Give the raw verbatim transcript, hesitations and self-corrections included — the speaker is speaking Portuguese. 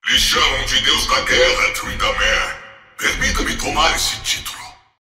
Lhe chamam de Deus da Guerra, Tryndamere. Permita-me tomar esse título.